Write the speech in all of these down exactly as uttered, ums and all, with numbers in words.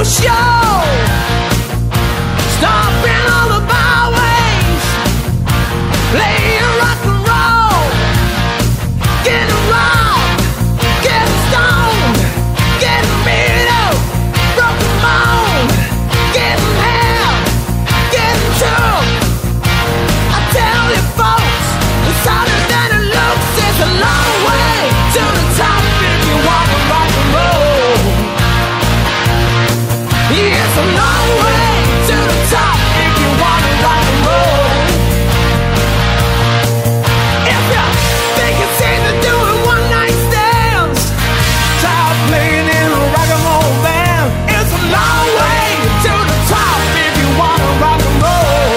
a show, stopping all the byways, playing rock and roll, getting robbed, getting stoned, getting beat up, broken bone, getting held, getting took. I tell you folks, it's harder than it looks. It's a long way to the top if you want to rock and roll. It's a long way to the top if you want to rock and roll. If you think it's easy to do it one night stands, try playing in a rock and roll band. It's a long way to the top if you want to rock and roll.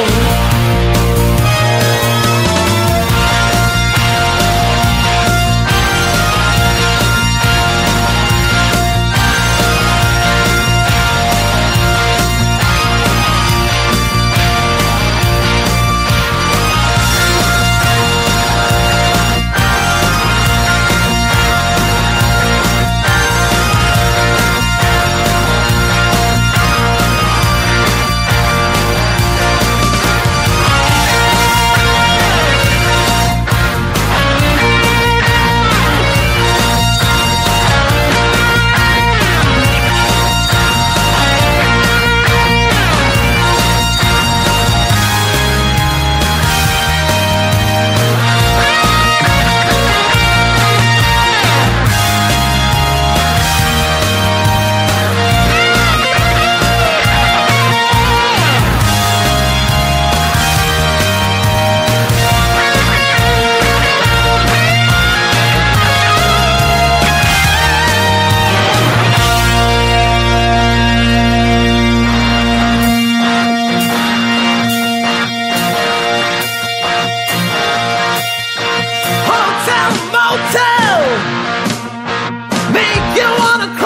Hotel, motel, make you wanna cry.